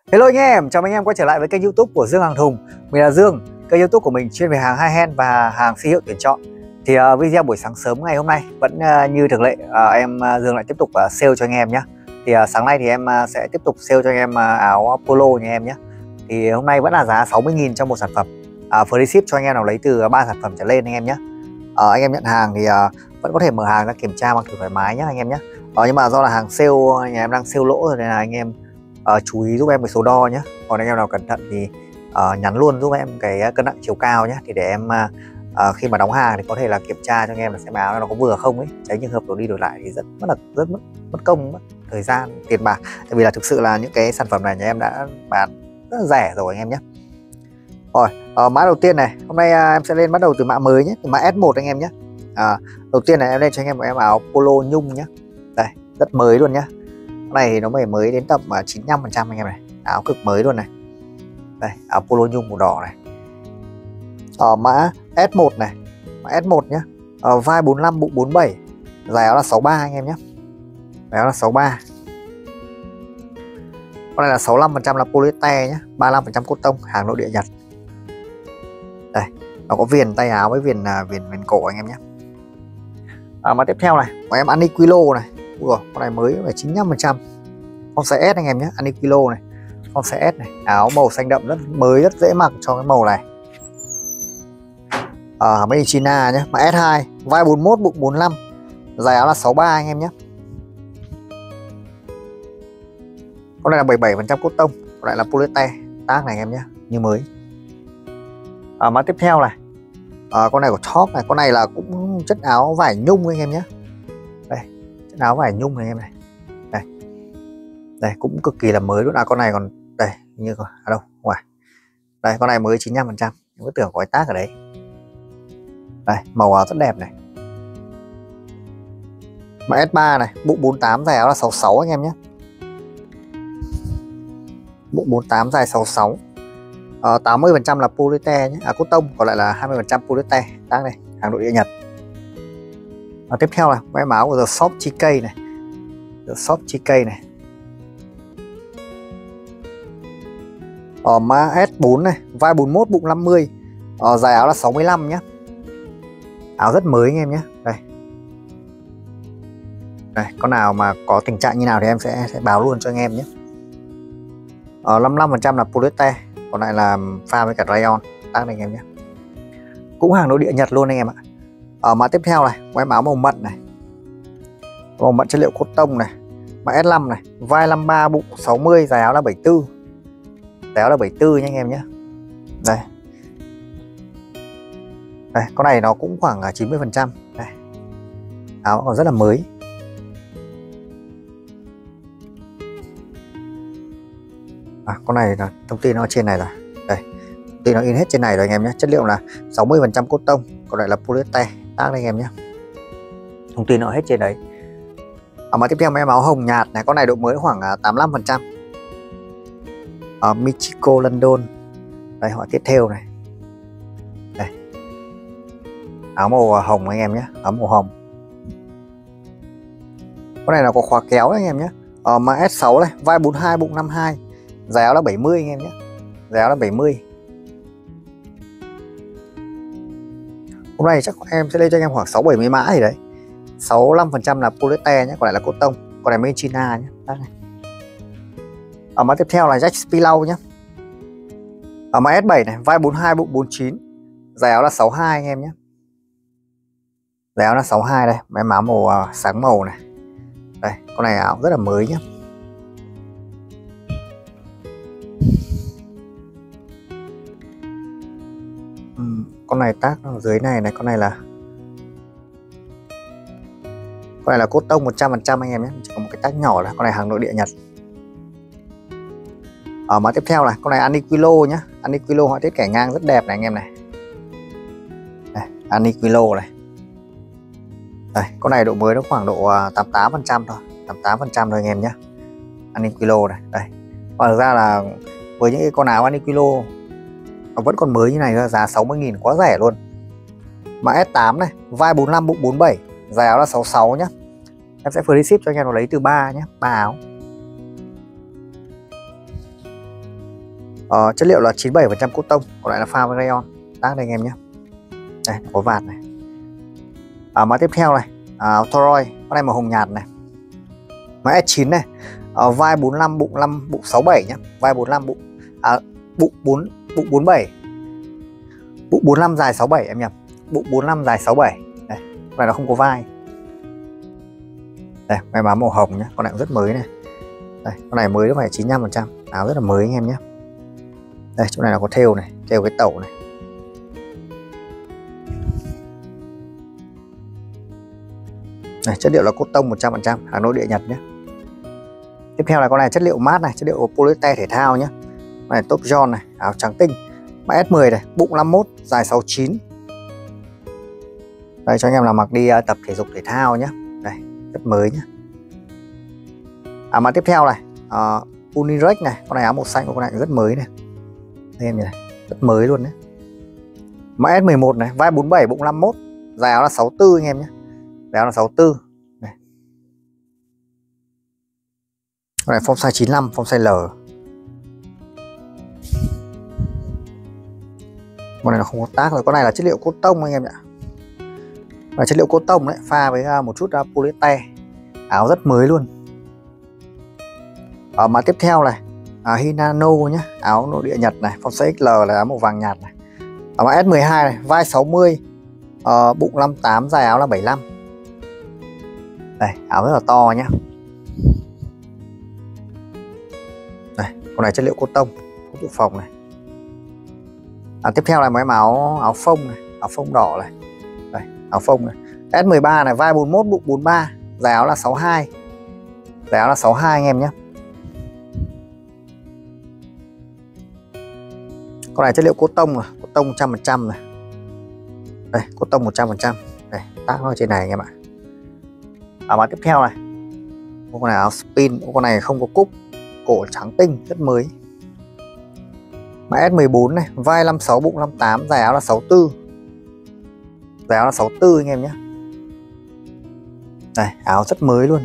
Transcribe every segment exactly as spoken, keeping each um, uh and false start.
Hello anh em, chào mừng anh em quay trở lại với kênh YouTube của Dương Hàng Thùng. Mình là Dương, kênh YouTube của mình chuyên về hàng high end và hàng siêu hiệu tuyển chọn. Thì uh, video buổi sáng sớm ngày hôm nay vẫn uh, như thường lệ, uh, em uh, Dương lại tiếp tục uh, sale cho anh em nhé. Thì uh, sáng nay thì em uh, sẽ tiếp tục sale cho anh em uh, áo polo nha em nhé. Thì hôm nay vẫn là giá sáu mươi nghìn cho một sản phẩm, uh, free ship cho anh em nào lấy từ ba sản phẩm trở lên anh em nhé. Uh, anh em nhận hàng thì uh, vẫn có thể mở hàng ra kiểm tra bằng thử thoải mái nhé anh em nhé. Uh, nhưng mà do là hàng sale, nhà em đang sale lỗ rồi nên là anh em Uh, chú ý giúp em cái số đo nhé. Còn anh em nào cẩn thận thì uh, nhắn luôn giúp em cái cân nặng chiều cao nhé, thì để em uh, uh, khi mà đóng hàng thì có thể là kiểm tra cho anh em là xem áo nó có vừa không ấy, tránh trường hợp đổi đi đổi lại thì rất rất là rất mất mất công, mất thời gian, tiền bạc. Tại vì là thực sự là những cái sản phẩm này nhà em đã bán rất là rẻ rồi anh em nhé. Rồi uh, mã đầu tiên này, hôm nay uh, em sẽ lên bắt đầu từ mã mới nhé, từ mã S một anh em nhé. Uh, đầu tiên này em lên cho anh em một em áo polo nhung nhé, đây rất mới luôn nhé. Này thì nó mới mới đến tầm chín mươi lăm phần trăm anh em này, áo cực mới luôn này. Đây áo polo nhung màu đỏ này, ở mã S một này, mã S một nhé, ở vai bốn mươi lăm bụng bốn mươi bảy, dài áo là sáu mươi ba anh em nhé, dài áo là sáu mươi ba. Con này là sáu mươi lăm phần trăm là polyester nhé, ba mươi lăm phần trăm cotton, hàng nội địa Nhật. Đây nó có viền tay áo với viền viền viền cổ anh em nhé. À, mà tiếp theo này của em Aniquilo này. Ủa, con này mới phải chín mươi lăm phần trăm, con size S anh em nhé, Aniquilo này, con size S này, áo màu xanh đậm rất mới, rất dễ mặc cho cái màu này. Ở à, made in China nhé, mã S hai, vai bốn mươi mốt bụng bốn mươi lăm, dài áo là sáu mươi ba anh em nhé. Con này là bảy mươi bảy phần trăm cotton, còn lại là polyester, tác này anh em nhé, như mới. À, mã tiếp theo này, à, con này của Top này, con này là cũng chất áo vải nhung anh em nhé. Đây chất áo vải nhung này em này, đây đây cũng cực kỳ là mới luôn. À con này còn đây như còn à đâu ngoài đây, con này mới chín mươi lăm phần trăm, em cứ tưởng có cái tác ở đấy. Đây màu áo rất đẹp này, mã S ba này, bụng bốn mươi tám, dài áo là sáu mươi sáu anh em nhé, bụng bốn mươi tám dài sáu mươi sáu. À, tám mươi phần trăm là polyester nhé, à cotton, còn lại là hai mươi phần trăm polyester, tác này, hàng nội địa Nhật. À, tiếp theo là cái áo của The Shop gi ca này, The Shop gi ca này, ở mã S bốn này, vai bốn mươi mốt bụng năm mươi, ở dài áo là sáu mươi lăm nhé, áo rất mới anh em nhé. Đây đây con nào mà có tình trạng như nào thì em sẽ, sẽ báo luôn cho anh em nhé. Ở năm mươi lăm phần trăm là polyester, còn lại là pha với cả rayon, tác này anh em nhé, cũng hàng nội địa Nhật luôn anh em ạ. Ở mã tiếp theo này, em áo màu mận này, màu mận chất liệu cotton này, mã S năm này, vai năm mươi ba bụng sáu mươi, dài áo là bảy mươi tư, dài áo là bảy mươi tư nha anh em nhé. Đây đây con này nó cũng khoảng chín mươi phần trăm, đây áo còn rất là mới. À, con này là thông tin nó trên này rồi, đây thông tin nó in hết trên này rồi anh em nhé. Chất liệu là sáu mươi phần trăm cotton, còn lại là polyester, tác đây anh em nhé, thông tin nó hết trên đấy. À, mà tiếp theo em áo hồng nhạt này, con này độ mới khoảng tám mươi lăm phần trăm, ở Michiko London, đây họ tiếp theo này, đây áo màu hồng anh em nhé, áo màu hồng. Con này là có khóa kéo anh em nhé. Ở mã S sáu này, vai bốn mươi hai bụng năm mươi hai, dài áo là bảy mươi anh em nhé, dài áo là bảy mươi. Hôm nay chắc em sẽ lên cho anh em khoảng sáu bảy mươi mã gì đấy. sáu mươi lăm phần trăm là polyester nhé, còn lại là cotton, còn này made in China nhé. Này. Ở mã tiếp theo là Jack Spillau nhé. Ở mã S bảy này, vai bốn mươi hai bụng bốn mươi chín, dài áo là sáu mươi hai anh em nhé, dài áo là sáu mươi hai. Đây em áo màu uh, sáng màu này, đây con này áo rất là mới nhé. uhm, con này tác ở dưới này này, con này là con này là cotton một trăm phần trăm anh em nhé, chỉ có một cái tác nhỏ là con này hàng nội địa Nhật. Ở mã tiếp theo này, con này Aniquilo nhé, Aniquilo họa tiết kẻ ngang rất đẹp này anh em này, đây, Aniquilo này. Đây, con này độ mới nó khoảng độ tám mươi tám phần trăm thôi, tám mươi tám phần trăm thôi anh em nhé, Aniquilo này. Đây còn thực ra là với những cái con áo Aniquilo nó vẫn còn mới như này, giá sáu mươi nghìn quá rẻ luôn. Mã S tám này, vai bốn mươi lăm bụng bốn mươi bảy, dài áo là sáu mươi sáu nhé. Em sẽ free ship cho anh em nó lấy từ ba nhé, ba áo. Ờ, chất liệu là chín mươi bảy phần trăm cotton, còn lại là pha với rayon. Tác đây anh em nhé. Đây có vạt này. À, mã tiếp theo này, áo Thoroy, con này màu hồng nhạt này. Mã S chín này, à, vai bốn mươi lăm, bụng năm, bụng sáu mươi bảy nhé. Vai bốn mươi lăm, bụng à, bụng bốn, bụng bốn mươi bảy. Bụng bốn mươi lăm dài sáu mươi bảy em nhầm. Bụng bốn mươi lăm dài sáu mươi bảy. Đây, con này nó không có vai. Đây, may mắn màu hồng nhé, con này cũng rất mới này. Đây, con này mới nó phải chín mươi lăm phần trăm, áo rất là mới anh em nhé. Đây, chỗ này là có thêu này, thêu cái tẩu này. Này, chất liệu là cotton một trăm phần trăm, hàng nội địa Nhật nhé. Tiếp theo là con này chất liệu mát này, chất liệu polyester thể thao nhé. Con này top John này, áo trắng tinh. Mã S mười này, bụng năm mươi mốt, dài sáu mươi chín. Đây cho anh em là mặc đi uh, tập thể dục thể thao nhé. Đây, rất mới nhé. À, mã tiếp theo này, uh, Unirex này, con này áo màu xanh của con này rất mới này. Đây em nhìn này, rất mới luôn đấy. Mã S mười một này, vai bốn mươi bảy, bụng năm mươi mốt, dài áo là sáu mươi tư anh em nhé. Dài áo là sáu mươi tư. Này. Con này form size chín mươi lăm, form size L. Con này là không có tác rồi, con này là chất liệu cotton anh em ạ. Là chất liệu cotton đấy, pha với một chút polyester. Áo rất mới luôn. Ở mã tiếp theo này, à, Hinano nhé, áo nội địa Nhật này, form size ích lờ là áo màu vàng nhạt này. Ở mã S mười hai này, vai sáu mươi, uh, bụng năm mươi tám, dài áo là bảy mươi lăm. Đây, áo rất là to nhé. Đây, con này chất liệu cotton, có dự phòng này. À, tiếp theo là mấy áo áo phông này, áo phông đỏ này. Đây, áo phông này. S mười ba này, vai bốn mươi mốt, bụng bốn mươi ba, dài áo là sáu mươi hai. Dài áo là sáu mươi hai anh em nhé. Con này chất liệu cotton rồi, cotton một trăm phần trăm này. Đây, cotton một trăm phần trăm. Đây, tác nó ở trên này anh em ạ. À, mã tiếp theo này, con này áo spin, con này không có cúc, cổ trắng tinh, rất mới. Mã S mười bốn này, vai năm mươi sáu, bụng năm mươi tám, dài áo là sáu mươi tư. Dài áo là sáu mươi tư anh em nhé. Đây, áo rất mới luôn.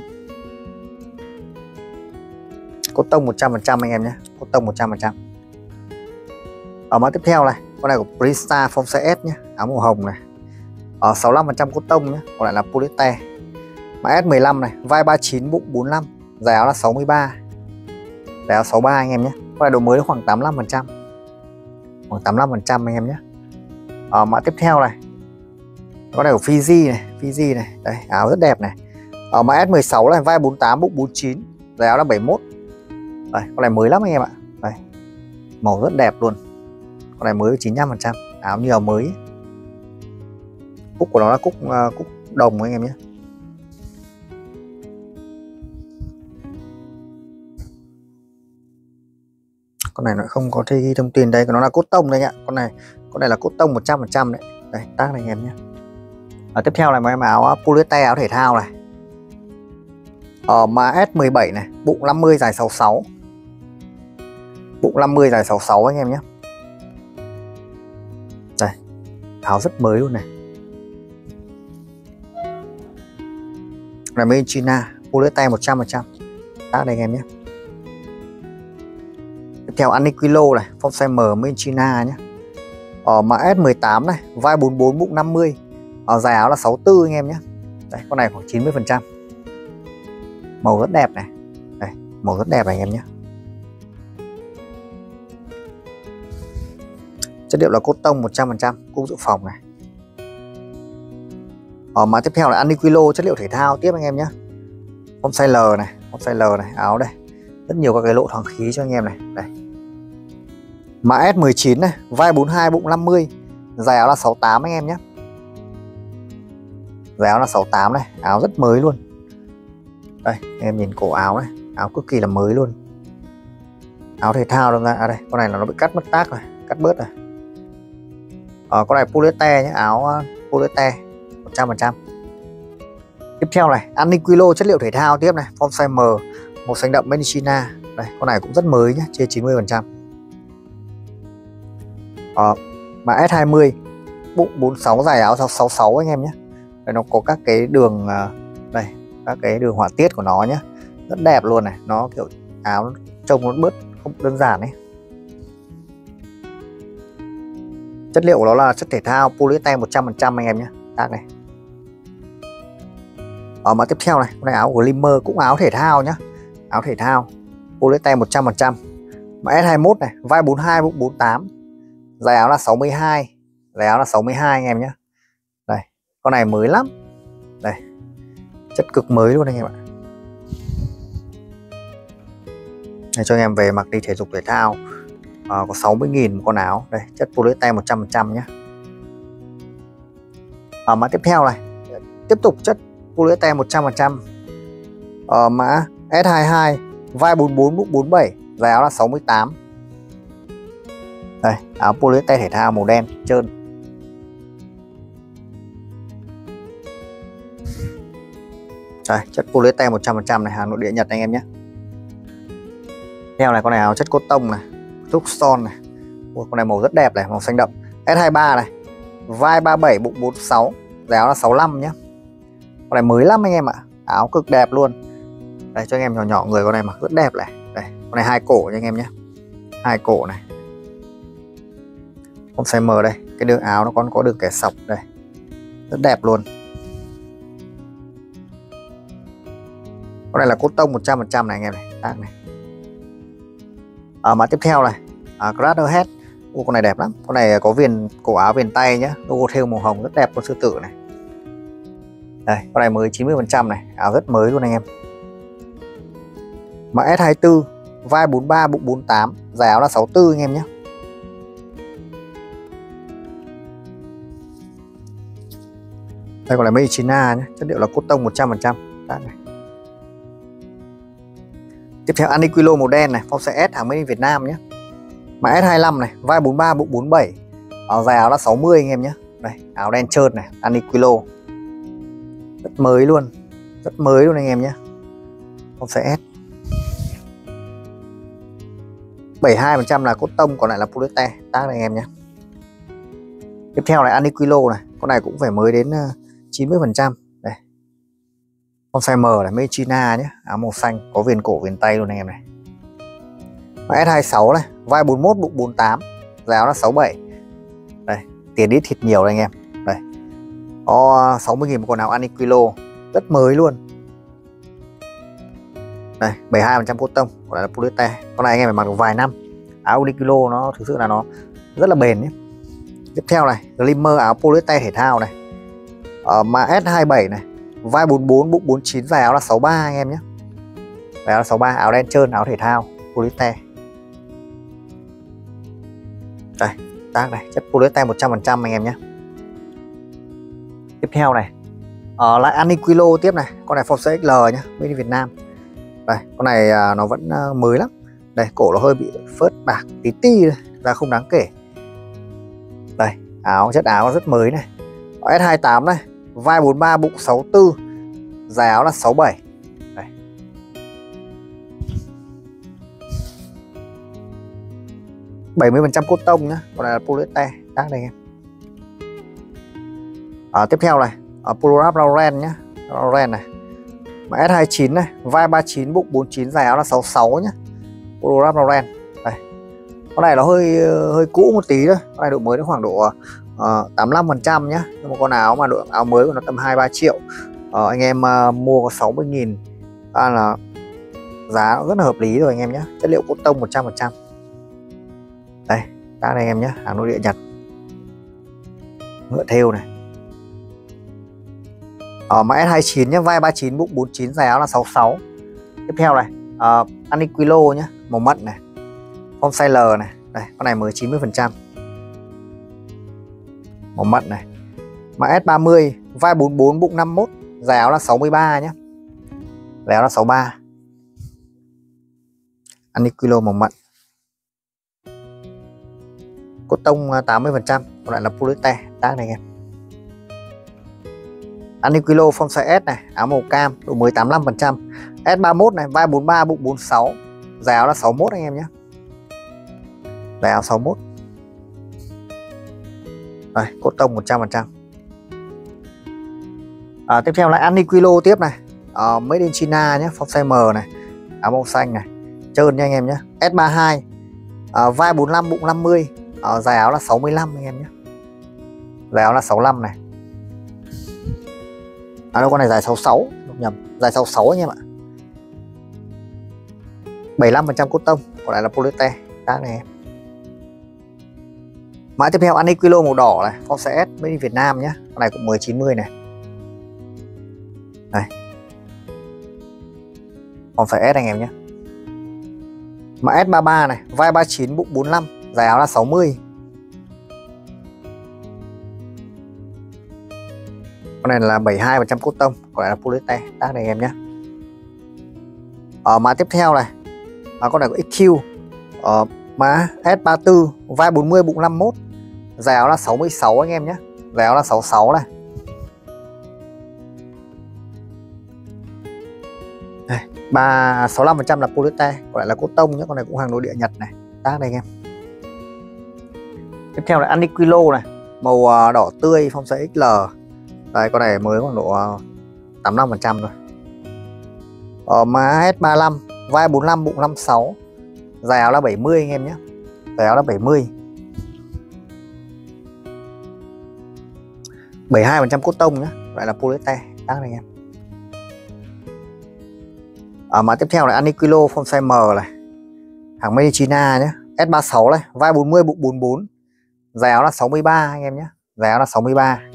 Cotton một trăm phần trăm anh em nhé, cotton một trăm phần trăm. Ở mã tiếp theo này, con này của Prista form size S nhé, áo màu hồng này. Ở sáu mươi lăm phần trăm cotton nhé, còn lại là polyester. Mã S mười lăm này, vai ba mươi chín, bụng bốn mươi lăm, dài áo là sáu mươi ba. Dài áo sáu mươi ba anh em nhé. Con này độ mới khoảng tám mươi lăm phần trăm. Khoảng tám mươi lăm phần trăm anh em nhé. Ở mã tiếp theo này, con này của Fiji này, Fiji này, đây, áo rất đẹp này. Ở mã S mười sáu này, vai bốn mươi tám, bụng bốn mươi chín, dài áo là bảy mươi mốt. Đây, con này mới lắm anh em ạ. Đây, màu rất đẹp luôn. Con này mới chín mươi lăm phần trăm, áo như áo mới. Cúc của nó là cúc uh, cúc đồng anh em nhé. Con này nó không có ghi thông tin đây, nó là cotton đây ạ. Con này, con này là cotton một trăm phần trăm đấy. Đây, tác này anh em nhé. À, tiếp theo là mấy áo polyester, áo thể thao này. Ở mã S mười bảy này, bụng năm mươi, dài sáu mươi sáu. Bụng năm mươi, dài sáu mươi sáu anh em nhé. Đây, áo rất mới luôn này. Là made in China, polyester một trăm phần trăm. Tác đây anh em nhé. Tiếp theo Aniquilo này, form size M, made in China nhé. Ở mã S mười tám này, vai bốn mươi bốn, bụng năm mươi, ở dài áo là sáu mươi tư anh em nhé. Đây, con này khoảng chín mươi phần trăm. Màu rất đẹp này. Đây, màu rất đẹp này anh em nhé. Chất liệu là cotton một trăm phần trăm, cung dự phòng này. Ở mã tiếp theo là Aniquilo, chất liệu thể thao tiếp anh em nhé. Form size L này, form size L này, áo đây. Rất nhiều các cái lỗ thoáng khí cho anh em này. Đây. Mã S mười chín này, vai bốn mươi hai, bụng năm mươi, dài áo là sáu mươi tám anh em nhé. Dài áo là sáu mươi tám này, áo rất mới luôn. Đây, em nhìn cổ áo này, áo cực kỳ là mới luôn. Áo thể thao đâu ra, à đây, con này là nó bị cắt mất tác rồi, cắt bớt rồi. Ờ, con này polyester nhé, áo polyester một trăm phần trăm. Tiếp theo này, Aniquilo, chất liệu thể thao tiếp này, form size M, màu xanh đậm made in China. Đây, con này cũng rất mới nhé, trên chín mươi phần trăm. Ờ, mã S hai mươi, bụng bốn mươi sáu, dài áo sáu mươi sáu anh em nhé. Đây, nó có các cái đường, đây, các cái đường họa tiết của nó nhé, rất đẹp luôn này. Nó kiểu áo trông nó bớt không đơn giản ấy. Chất liệu của nó là chất thể thao polyester một trăm phần trăm anh em nhé. Tag này. Ở mã tiếp theo này, con này áo Glimmer cũng áo thể thao nhá. Áo thể thao polyester một trăm phần trăm. Mã S hai mốt này, vai bốn mươi hai bụng bốn mươi tám. Dài áo là sáu mươi hai. Dài áo là sáu mươi hai anh em nhé. Đây, con này mới lắm. Đây. Chất cực mới luôn anh em ạ. Đây, cho anh em về mặc đi thể dục thể thao. À, có sáu mươi nghìn một con áo. Đây, chất polyester một trăm phần trăm nhé. Ở mã tiếp theo này, tiếp tục chất polyester một trăm phần trăm. Ở mã S hai hai, vai bốn mươi bốn bụng bốn mươi bảy, dài áo là sáu mươi tám. Đây, áo polyester thể thao màu đen trơn. Đây, chất polyester một trăm phần trăm này, hàng nội địa Nhật anh em nhé. Theo này, con này áo chất cotton này, Tucson này. Ủa, con này màu rất đẹp này, màu xanh đậm. S hai ba này, vai ba mươi bảy bụng bốn mươi sáu, dài áo là sáu mươi lăm nhé. Con này mới lắm anh em ạ, áo cực đẹp luôn. Đây, cho anh em nhỏ nhỏ người con này mặc rất đẹp này. Đây, con này hai cổ cho anh em nhé. Hai cổ này. Con size M đây, cái đường áo nó còn có đường kẻ sọc đây. Rất đẹp luôn. Con này là cotton một trăm phần trăm này anh em này, tag này. Ở mã tiếp theo này, à, Crater Head. Ô, con này đẹp lắm. Con này có viền cổ áo viền tay nhá, logo thêu màu hồng rất đẹp, con sư tử này. Đây, con này mới chín mươi phần trăm này, áo rất mới luôn anh em. Mã S hai tư, vai bốn mươi ba bụng bốn mươi tám, dài áo là sáu mươi tư anh em nhé. Đây còn là made in China nhé, chất liệu là cotton một trăm phần trăm. Đây này. Tiếp theo Aniquilo màu đen này, phong size S, hàng made in Việt Nam nhé. Mã S hai lăm này, vai bốn mươi ba bụng bốn mươi bảy, áo dài áo là sáu mươi anh em nhé. Đây, áo đen trơn này, Aniquilo. Rất mới luôn, rất mới luôn anh em nhé. Phong size S. bảy mươi hai phần trăm là cotton, còn lại là polyester, tag này anh em nhé. Tiếp theo này Aniquilo này, con này cũng phải mới đến chín mươi phần trăm. Đây. Con size M này, made in China nhé, áo màu xanh, có viền cổ viền tay luôn anh em này. Mã S hai sáu này, vai bốn mươi mốt bụng bốn mươi tám, dài áo là sáu mươi bảy. Đây, tiền ít thịt nhiều đây anh em. Đây. Có sáu mươi nghìn một con áo Aniquilo, rất mới luôn. Đây, bảy mươi hai phần trăm cotton, còn lại là polyester. Con này anh em phải mặc được vài năm. Áo Aniquilo nó thực sự là nó rất là bền nhé. Tiếp theo này, Glimmer áo polyester thể thao này. Ở mã S hai bảy này, vai bốn mươi bốn bụng bốn mươi chín, dài áo là sáu mươi ba anh em nhé. Dài áo là sáu mươi ba, áo đen trơn, áo thể thao polyester. Đây, tag này, chất polyester một trăm phần trăm anh em nhé. Tiếp theo này, ở lại Aniquilo tiếp này, con này phong size X L nhé, made in Việt Nam. Đây, con này à, nó vẫn à, mới lắm. Đây, cổ nó hơi bị phớt bạc tí ti ra, không đáng kể. Đây, áo chất áo rất mới này. S hai tám này, vai bốn mươi ba bụng sáu mươi tư, dài áo là sáu mươi bảy. Đây. bảy mươi phần trăm cotton nhá, còn này là polyester, tag đây em. À, tiếp theo này, ở Polo Ralph Lauren nhá, Lauren này. Mã S hai chín này, vai ba mươi chín bụng bốn mươi chín, dài áo là sáu mươi sáu nhá. Polo Ralph Lauren. Đây. Con này nó hơi hơi cũ một tí thôi. Con này độ mới nó khoảng độ uh, tám mươi lăm phần trăm nhá. Nhưng mà con áo mà độ áo mới của nó tầm hai ba triệu. Uh, anh em uh, mua có sáu mươi nghìn. À, là giá nó rất là hợp lý rồi anh em nhé. Chất liệu cotton một trăm phần trăm. Đây, tag này anh em nhé, hàng nội địa Nhật. Ngựa thêu này. Ở mã S hai chín nhé, vai ba mươi chín bụng bốn mươi chín, dài áo là sáu mươi sáu. Tiếp theo này, uh, Aniquilo nhé, màu mận này. Phong size L này. Đây, con này mới chín mươi phần trăm. Màu mận này. Mã S ba mươi, vai bốn mươi bốn bụng năm mươi mốt, dài áo là sáu mươi ba nhé. Dài áo là sáu mươi ba. Aniquilo màu mận. Cotton tám mươi phần trăm, còn lại là polyester, tag này anh em. Aniquilo phong size S này, áo màu cam, độ mới tám mươi lăm phần trăm. S ba mươi mốt này, vai bốn mươi ba bụng bốn mươi sáu, dài áo là sáu mươi mốt anh em nhé. Dài áo sáu mươi mốt. Đây, cotton một trăm phần trăm. À, tiếp theo là Aniquilo tiếp này, à, made in China nhé, phong size M này, áo màu xanh này, trơn nha anh em nhé. S ba mươi hai, à, vai bốn mươi lăm bụng năm mươi, à, dài áo là sáu mươi lăm anh em nhé. dài áo là sáu mươi lăm này. À đâu, con này dài sáu mươi sáu, nhầm, dài sáu mươi sáu anh em ạ. bảy mươi lăm phần trăm cốt tông, còn lại là polyester. Tác này em. Mã tiếp theo Aniquilo màu đỏ này, form size S, made in Việt Nam nhé. Con này cũng mười chín mươi này. Đây. Form size S anh em nhé. Mã S ba mươi ba này, vai ba mươi chín, bụng bốn mươi lăm, dài áo là sáu mươi. Con này là bảy mươi hai phần trăm cốt tông, còn lại là polyester. Tác này anh em nhé. Ở mã tiếp theo này, à, con này có ích quy. Ở mã S ba mươi tư, vai bốn mươi, bụng năm mươi mốt, dài áo là sáu mươi sáu anh em nhé. Dài áo là sáu mươi sáu này. Đây, ba sáu mươi lăm phần trăm là polyester, còn lại là cốt tông nhé. Con này cũng hàng nội địa Nhật này. Tác đây anh em. Tiếp theo là Aniquilo này, màu đỏ tươi, form size ích lờ. Đây, con này mới khoảng độ tám mươi lăm phần trăm rồi. Ở mã S ba mươi lăm, vai bốn mươi lăm, bụng năm mươi sáu, dài áo là bảy mươi anh em nhé. Dài áo là bảy mươi. bảy mươi hai phần trăm cốt tông nhé, lại là polyester. Tác này anh em. Ở mã tiếp theo là Aniquilo form size M này, hàng made in China nhé. S ba mươi sáu này, vai bốn mươi, bụng bốn mươi bốn, dài áo là sáu mươi ba anh em nhé. Dài áo là sáu mươi ba.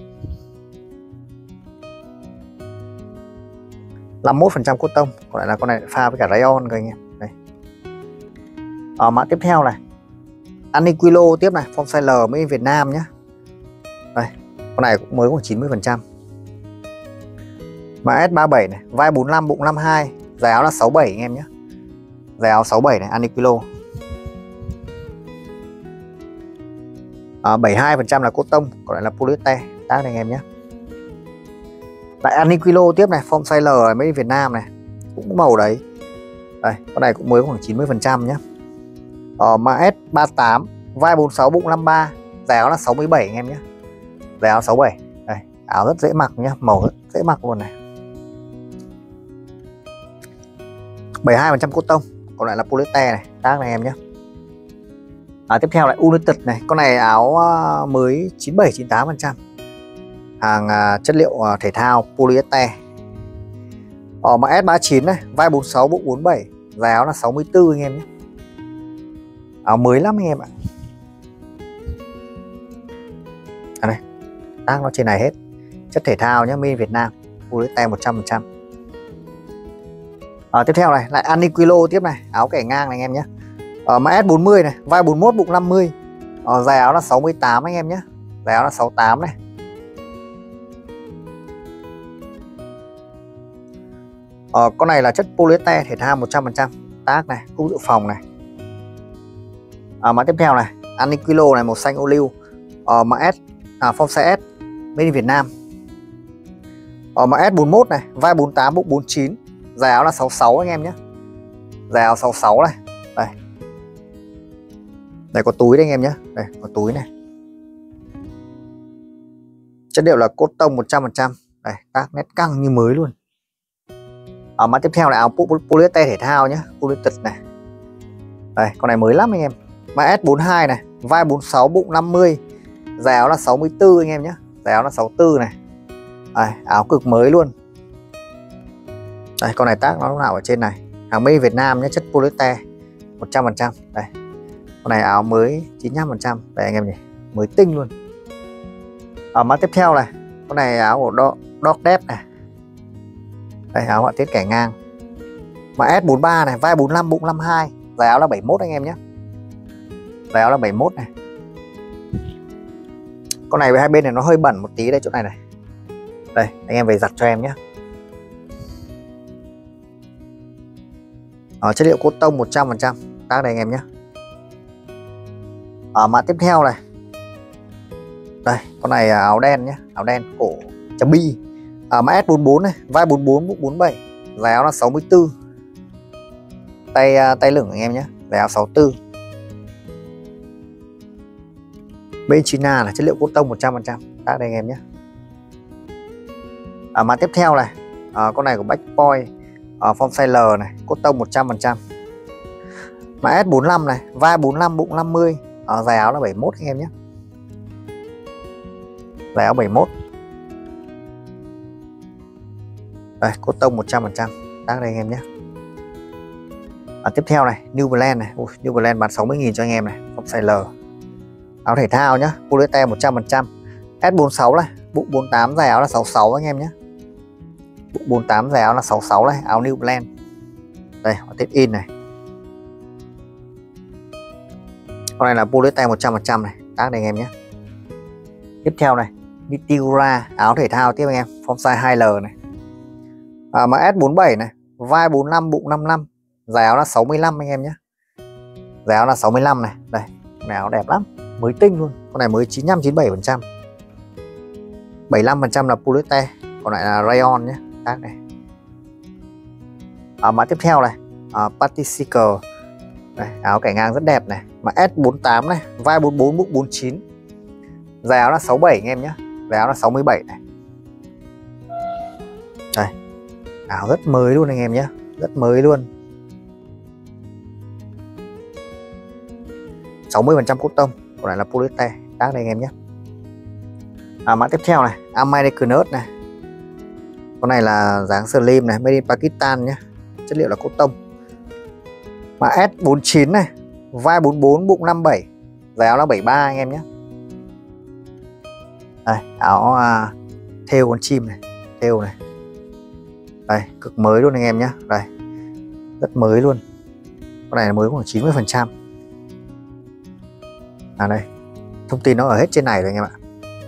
năm mươi mốt phần trăm cốt tông, còn lại là con này pha với cả rayon các anh em. Đây. Ở mã tiếp theo này Aniquilo tiếp này, form size L, made in Việt Nam nhé. Đây, con này cũng mới khoảng chín mươi phần trăm. Mã S ba mươi bảy này, vai bốn mươi lăm, bụng năm mươi hai, dài áo là sáu mươi bảy anh em nhé. Dài áo sáu mươi bảy này, Aniquilo. À, bảy mươi hai phần trăm là cốt tông, còn lại là polyester. Tác này anh em nhé. Tại Aniquilo tiếp này, form size L này, made in Việt Nam này, cũng màu đấy. Đây, con này cũng mới khoảng chín mươi phần trăm nhé. Ở mã S ba mươi tám, vai bốn mươi sáu, bụng năm mươi ba, dài áo là sáu mươi bảy anh em nhé. Dài áo sáu mươi bảy. Đây, áo rất dễ mặc nhé, màu rất dễ mặc luôn này. bảy mươi hai phần trăm cốt tông, còn lại là polyester này. Tác này em nhé. À, tiếp theo lại United này, con này áo mới chín mươi bảy chín mươi tám phần trăm. Hàng uh, chất liệu uh, thể thao polyester. Ở mã S ba mươi chín này, vai bốn mươi sáu, bụng bốn mươi bảy, dài áo là sáu mươi tư anh em nhé. Áo mới lắm anh em ạ. À đây, tác nó trên này hết. Chất thể thao nhé, made in Việt Nam, polyester một trăm phần trăm. À, tiếp theo này lại Aniquilo tiếp này, áo kẻ ngang này anh em nhé. Ở mã S bốn mươi này, vai bốn mươi mốt, bụng năm mươi, à, dài áo là sáu mươi tám anh em nhé. Dài áo là sáu mươi tám này. Ờ, con này là chất polyester thể thao một trăm phần trăm. Tác này, cúc dự phòng này. À, mã tiếp theo này Aniquilo này, màu xanh ô liu. Ờ, mã S, à, form size S, made in Việt Nam. Ở mã S bốn mươi mốt này, vai bốn mươi tám, bụng bốn mươi chín, dài áo là sáu mươi sáu anh em nhé. Dài áo sáu mươi sáu này. Đây. Đây có túi đây anh em nhé. Đây có túi này. Chất liệu là cốt tông một trăm phần trăm. Đây, tác nét căng như mới luôn. Ở mã tiếp theo là áo polyester thể thao nhé, United này. Đây, con này mới lắm anh em. Mã S bốn mươi hai này, vai bốn mươi sáu, bụng năm mươi, dài áo là sáu mươi tư anh em nhé. Dài áo là sáu mươi tư này. Đây, áo cực mới luôn. Đây, con này tác nó lúc nào ở trên này. Hàng made Việt Nam nhé, chất polyester một trăm phần trăm. Đây. Con này áo mới chín mươi lăm phần trăm. Đây anh em nhỉ, mới tinh luôn. Ở mã tiếp theo này, con này áo của Dog Dep này. Đây, áo họa tiết kẻ ngang. Mã S bốn mươi ba này, vai bốn mươi lăm, bụng năm mươi hai, dài áo là bảy mươi mốt anh em nhé. Dài áo là bảy mươi mốt này. Con này với hai bên này nó hơi bẩn một tí đây, chỗ này này. Đây, anh em về giặt cho em nhé. Ở chất liệu cốt tông một trăm phần trăm. Tác đây anh em nhé. Ở mã tiếp theo này. Đây, con này áo đen nhé, áo đen cổ chấm bi. Ở mã S bốn mươi bốn này, vai bốn mươi bốn, bụng bốn mươi bảy, dài áo là sáu mươi tư. Tay tay lửng anh em nhé, dài áo sáu mươi tư. Bên China là chất liệu cốt tông một trăm phần trăm. Tác đây anh em nhé. Ở mã tiếp theo này, à, con này của Back Boy, à, form size L này, cốt tông một trăm phần trăm. Mã S bốn mươi lăm này, vai bốn mươi lăm, bụng năm mươi, à, dài áo là bảy mươi mốt anh em nhé. Dài áo bảy mươi mốt. Đây, cốt tông một trăm phần trăm. Tác đây anh em nhé. À, tiếp theo này, New Balance này. Ui, New Balance bán sáu mươi nghìn cho anh em này, không size L. Áo thể thao nhá, polyester một trăm phần trăm. S bốn mươi sáu này, bụng bốn mươi tám, dài áo là sáu mươi sáu anh em nhé. Bụng bốn mươi tám, dài áo là sáu mươi sáu này, áo New Balance. Đây, họa tiết in này. Con này là polyester một trăm phần trăm này, tác đây anh em nhé. Tiếp theo này, Nitigura, áo thể thao tiếp anh em, form size hai L này. À, mà S bốn mươi bảy này, vai bốn mươi lăm, bụng năm mươi lăm, dài áo là sáu mươi lăm anh em nhé. Dài áo là sáu mươi lăm này. Đây, con này áo đẹp lắm, mới tinh luôn. Con này mới chín mươi lăm chín mươi bảy phần trăm. bảy mươi lăm phần trăm là polyester, còn lại là rayon nhé, tác này. À, mã tiếp theo này, à, Particicle. Đây, áo cải ngang rất đẹp này, mà S bốn mươi tám này, vai bốn mươi bốn, bụng bốn mươi chín. Dài áo là sáu mươi bảy anh em nhé. Dài áo là sáu mươi bảy này. Đây, áo rất mới luôn anh em nhé, rất mới luôn. sáu mươi phần trăm cốt tông, còn lại là polyester, tác đây anh em nhé. À, mã tiếp theo này, American Earth này. Con này là dáng slim này, made in Pakistan nhé, chất liệu là cốt tông. Mã S bốn mươi chín này, vai bốn mươi bốn, bụng năm mươi bảy, dài áo là bảy mươi ba anh em nhé. Đây, áo à, thêu con chim này, thêu này. Đây, cực mới luôn anh em nhé. Đây, rất mới luôn. Con này là mới khoảng chín mươi phần trăm. À đây, thông tin nó ở hết trên này rồi anh em ạ.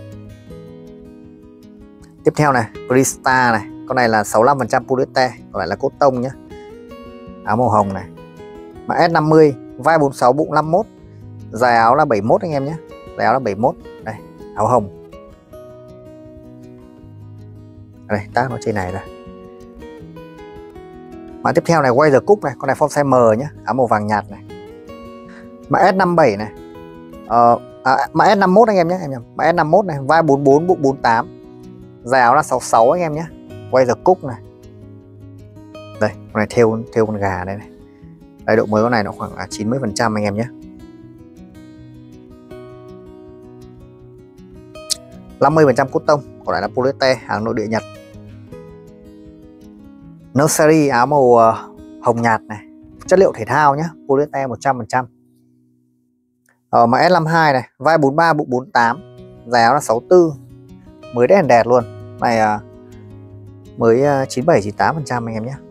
Tiếp theo này, Crystal này. Con này là sáu mươi lăm phần trăm polyester, còn lại là cốt tông nhé. Áo màu hồng này. Mã S năm mươi, vai bốn mươi sáu, bụng năm mươi mốt, dài áo là bảy mươi mốt anh em nhé. Dài áo là bảy mươi mốt. Đây, áo hồng. Đây, tác nó trên này rồi. Mã tiếp theo này, Wazer Cook này. Con này form size M nhé, áo màu vàng nhạt này. Mã S năm mươi bảy này. Ờ, à, mã S năm mươi mốt anh em nhé, em nhầm. Mã S năm mươi mốt này, vai bốn mươi bốn, bụng bốn mươi tám, dài áo là sáu mươi sáu anh em nhé. Wazer Cook này. Đây, con này thêu thêu con gà đây này. Đây, độ mới con này nó khoảng là chín mươi phần trăm anh em nhé. năm mươi phần trăm cốt tông, còn lại là polyester, hàng nội địa Nhật. Nursery, áo màu uh, hồng nhạt này, chất liệu thể thao nhé, polyester một trăm phần trăm. Ở mã S năm mươi hai này, vai bốn mươi ba, bụng bốn mươi tám, dài áo là sáu mươi tư, mới đèn đẹp luôn. Này uh, mới uh, chín mươi bảy chín mươi tám phần trăm anh em nhé.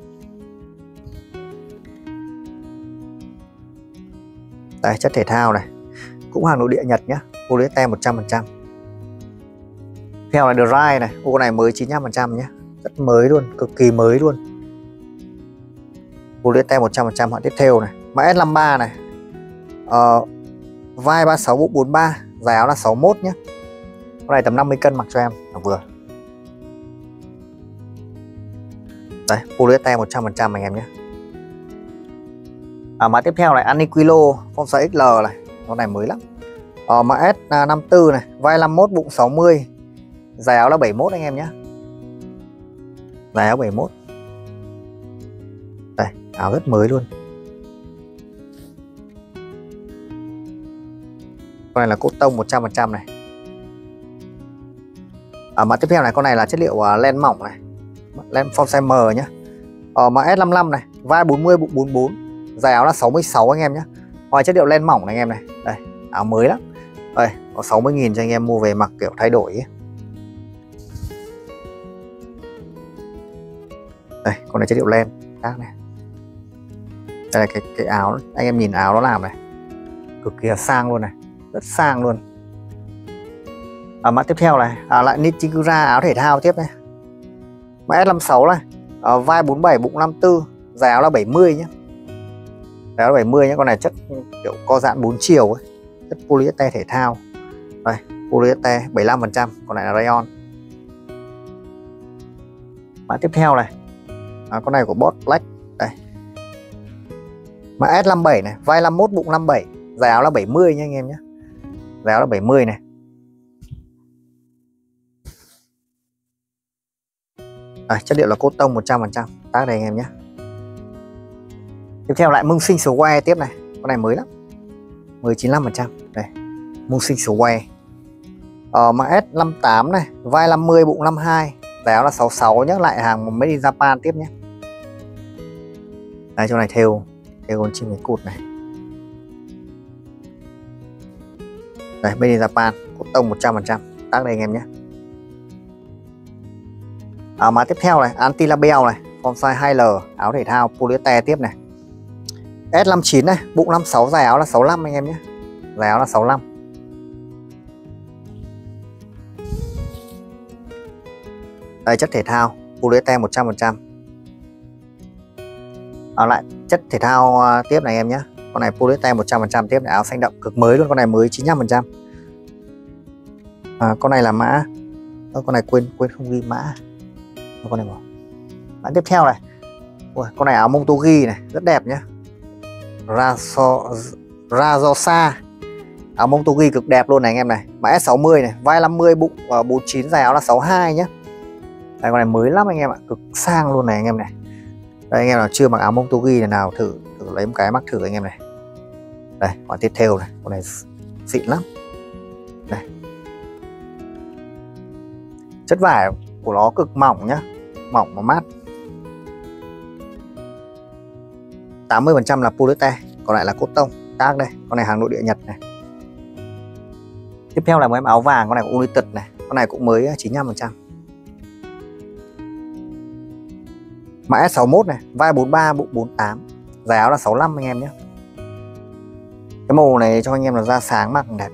Đây, chất thể thao này, cũng hàng nội địa Nhật nhé, polyester một trăm phần trăm. Theo là Dry này, ô này mới chín mươi lăm phần trăm nhé, rất mới luôn, cực kỳ mới luôn. Polyester một trăm phần trăm họa tiếp theo này. Mã S năm mươi ba này, ờ, vai ba mươi sáu, bụng bốn mươi ba, dài áo là sáu mươi mốt nhé. Con này tầm năm mươi cân mặc cho em là vừa. Đây, polyester một trăm phần trăm anh em nhé. À, mã tiếp theo này, Aniquilo form size X L này, con này mới lắm. Ờ, mã S năm mươi tư này, vai năm mươi mốt, bụng sáu mươi, dài áo là bảy mươi mốt anh em nhé. Dài áo bảy mươi mốt. Đây, áo rất mới luôn. Con này là cốt tông một trăm phần trăm này. À, mã tiếp theo này, con này là chất liệu uh, len mỏng này, len form size M nhé. Ờ, mã S năm mươi lăm này, vai bốn mươi, bụng bốn mươi bốn, dài áo là sáu mươi sáu anh em nhé. Ngoài chất liệu len mỏng này anh em này. Đây, áo mới lắm. Đây, có sáu mươi nghìn cho anh em mua về mặc kiểu thay đổi ấy. Đây, con này chất liệu len khác này. Đây là cái, cái áo, anh em nhìn áo nó làm này, cực kỳ sang luôn này, rất sang luôn. À, mã tiếp theo này, à, lại Nitigura, áo thể thao tiếp này. Mã S năm mươi sáu này, à, vai bốn mươi bảy, bụng năm mươi tư, dài áo là bảy mươi nhé. Dài áo là bảy mươi nhé, con này chất kiểu co giãn bốn chiều ấy, chất polyester thể thao. Đây, polyester bảy mươi lăm phần trăm, còn lại là rayon. Mã tiếp theo này, à, con này của Bot Black. Đây, mã S năm mươi bảy này, vai năm mươi mốt, bụng năm mươi bảy, dài áo là bảy mươi nha anh em nhé. Dài áo là bảy mươi này. À, chất liệu là cốt tông một trăm phần trăm, tác đây anh em nhé. Tiếp theo lại Mung Sinh Square tiếp này, con này mới lắm, mới chín mươi lăm phần trăm. Đây, Mung Sinh Square. Ờ, mã S năm tám này, vai năm mươi, bụng năm mươi hai, giá áo là sáu mươi sáu nhé, lại hàng made in Japan tiếp nhé. Đây, chỗ này thêu thêu con chim cánh cụt này. Đây, made in Japan, cốt tông một trăm phần trăm, tác đây anh em nhé. À, mã tiếp theo này, anti label này, form size hai L, áo thể thao polyester tiếp này. S năm chín này, bụng năm mươi sáu, dài áo là sáu mươi lăm anh em nhé. Dài áo là sáu mươi lăm. Đây, chất thể thao polyester một trăm phần trăm. À, lại chất thể thao uh, tiếp này em nhé. Con này polyester một trăm phần trăm tiếp này, áo xanh đậm cực mới luôn, con này mới chín mươi lăm phần trăm. À, con này là mã Ơ, con này quên quên không ghi mã. Con này bỏ. Mã tiếp theo này. Ui, con này áo Montogi này, rất đẹp nhé. Raso, Razosa. Áo Montogi cực đẹp luôn này anh em này. Mã S sáu mươi này, vai năm mươi, bụng và bốn mươi chín, dài áo là sáu mươi hai nhé. Đây, con này mới lắm anh em ạ, cực sang luôn này anh em này. Đây, anh em nào chưa mặc áo Montogi này nào thử thử lấy một cái mặc thử anh em này. Đây, quả tiếp theo này, con này xịn lắm. Đây. Chất vải của nó cực mỏng nhá, mỏng và mát. tám mươi phần trăm là polyester, còn lại là cốt tông. Tác đây, con này hàng nội địa Nhật này. Tiếp theo là một em áo vàng, con này cũng United này, con này cũng mới chín mươi lăm phần trăm. Mã S sáu mươi mốt này, vai bốn mươi ba, bụng bốn mươi tám, dài áo là sáu mươi lăm anh em nhé. Cái màu này cho anh em là da sáng mặc đẹp.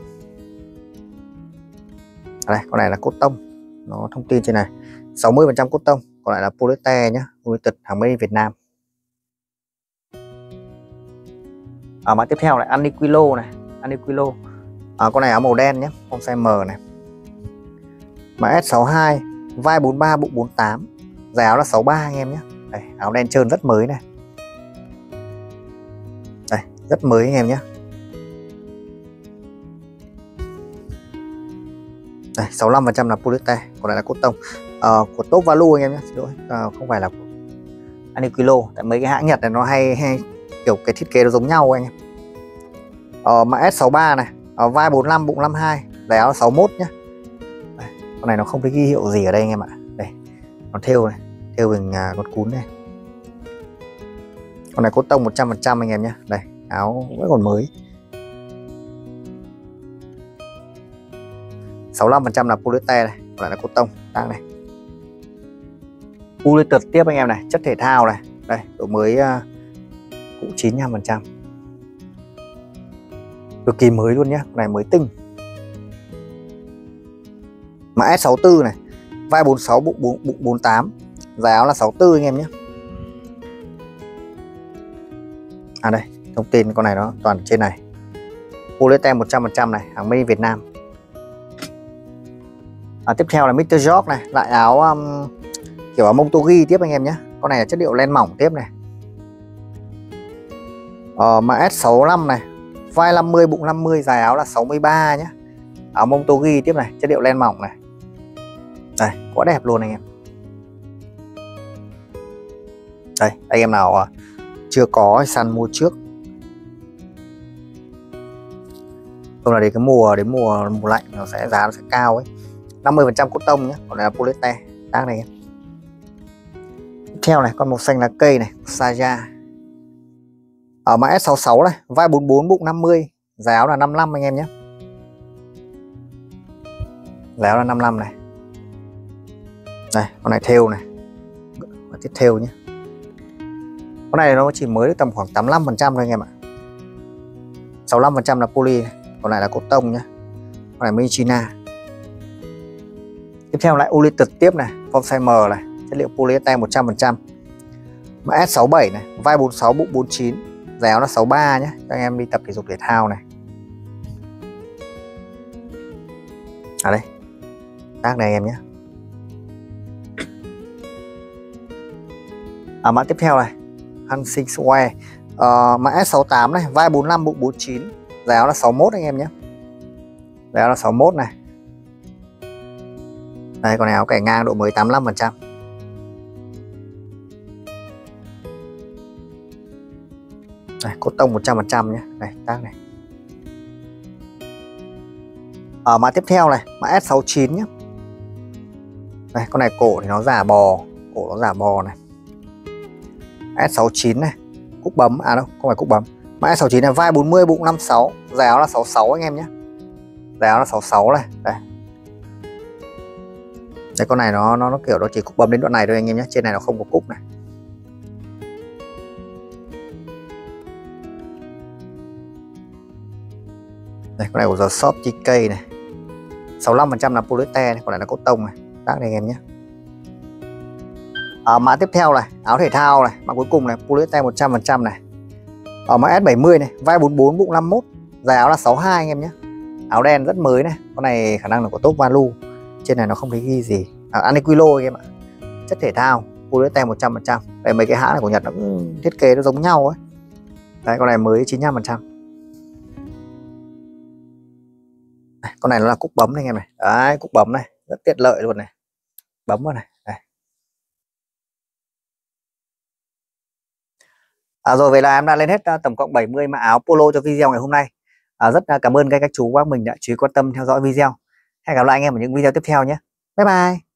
Đây, con này là cốt tông, nó thông tin trên này, sáu mươi phần trăm cốt tông, còn lại là polyester nhé, United, hàng made in Việt Nam. À, mã tiếp theo này, Aniquilo này, Aniquilo. À, con này áo màu đen nhé, form size M này. Mã S sáu mươi hai, vai bốn mươi ba, bụng bốn mươi tám, dài áo là sáu mươi ba anh em nhé. Đây, áo đen trơn rất mới này. Đây, rất mới anh em nhé. Đây, sáu mươi lăm phần trăm là polyester, còn lại là cốt tông. À, của Top Value anh em nhé, xin lỗi, à, không phải là Aniquilo, tại mấy cái hãng Nhật này nó hay, hay kiểu cái thiết kế nó giống nhau anh em. Ờ, mã S sáu mươi ba này, ở vai bốn mươi lăm, bụng năm mươi hai, dài áo sáu mươi mốt nhé. Đây, con này nó không thấy ghi hiệu gì ở đây anh em ạ. Đây, nó thêu này, thêu hình à, con cún này. Con này cốt tông một trăm phần trăm anh em nhé. Đây, áo vẫn còn mới. sáu mươi lăm phần trăm là polyester này, còn lại là cốt tông, đang này. United tiếp anh em này, chất thể thao này. Đây, độ mới uh, cũng chín mươi lăm phần trăm. Cực kỳ mới luôn nhá, con này mới tinh. Mã S sáu mươi tư này, vai bốn mươi sáu, bụng bụng bốn mươi tám, dài áo là sáu mươi tư anh em nhé. À đây, thông tin con này nó toàn trên này. Polyester một trăm phần trăm này, hàng made in Việt Nam. À, tiếp theo là mít tơ George này, lại áo um, kiểu áo Montogi tiếp anh em nhé. Con này là chất liệu len mỏng tiếp này. Ờ, mã S sáu mươi lăm này, vai năm mươi, bụng năm mươi, dài áo là sáu mươi ba nhé. Áo Montogi tiếp này, chất liệu len mỏng này. Đây, quá đẹp luôn anh em. Đây, anh em nào uh, chưa có săn mua trước. Không là đến cái mùa đến mùa mùa lạnh nó sẽ giá nó sẽ cao ấy. năm mươi phần trăm cốt tông nhé, còn là polyester. Tác này em. Tiếp theo này, con màu xanh lá cây này, Saja. Ở mã S sáu mươi sáu này, vai bốn mươi bốn, bụng năm mươi, dài áo là năm mươi lăm anh em nhé. Dài áo là năm mươi lăm này. Đây, con này thêu này. Tiếp thêu nhé. Con này nó chỉ mới tầm khoảng tám mươi lăm phần trăm thôi anh em ạ. sáu mươi lăm phần trăm là poly, còn lại là cốt tông nhé. Con này made China. Tiếp theo lại United tiếp này, form size M này, chất liệu polyester một trăm phần trăm. Mã S sáu mươi bảy này, vai bốn mươi sáu, bụng bốn mươi chín, dài áo là sáu mươi ba nhé, cho anh em đi tập thể dục thể thao này. À đây, tác này anh em nhé. À, mã tiếp theo này, Hansing Wear, uh, mã S sáu mươi tám này, vai bốn mươi lăm, bụng bốn mươi chín, dài áo là sáu mươi mốt anh em nhé. Dài áo là sáu mươi mốt này. Đây, con này áo cải ngang độ mới tám mươi lăm phần trăm. Đây, cốt tông một trăm phần trăm nhé. Đây, tác này. Ở mã tiếp theo này, mã S sáu chín nhé. Đây, con này cổ thì nó giả bò, cổ nó giả bò này. S sáu chín này, cúc bấm, à đâu, không phải cúc bấm. Mã S sáu chín này, vai bốn mươi, bụng năm mươi sáu, giá áo là sáu mươi sáu anh em nhé. Giá áo là sáu mươi sáu này, đây. Đây, con này nó nó nó kiểu nó chỉ cúc bấm đến đoạn này thôi anh em nhé, trên này nó không có cúc này. Đây, con này của The Shop gi ca này. sáu mươi lăm phần trăm là polyester này, còn lại là cốt tông này. Tác này anh em nhé. À, mã tiếp theo này, áo thể thao này, mã cuối cùng này, polyester một trăm phần trăm này. Ở mã S bảy mươi này, vai bốn mươi bốn, bụng năm mươi mốt, giá áo là sáu mươi hai anh em nhé. Áo đen rất mới này, con này khả năng là của top value. Trên này nó không thấy ghi gì. À, Aniquilo anh em ạ. Chất thể thao, polyester một trăm phần trăm. Đây, mấy cái hãng này của Nhật nó cũng thiết kế nó giống nhau ấy. Đấy, con này mới chín mươi lăm phần trăm. Con này nó là cúc bấm này anh em này. Đấy, cúc bấm này, rất tiện lợi luôn này. Bấm vào này. Đây. À, rồi vậy là em đã lên hết uh, tổng cộng bảy mươi mã áo polo cho video ngày hôm nay. À, rất uh, cảm ơn các các chú bác mình đã chú ý quan tâm theo dõi video. Hẹn gặp lại anh em ở những video tiếp theo nhé. Bye bye.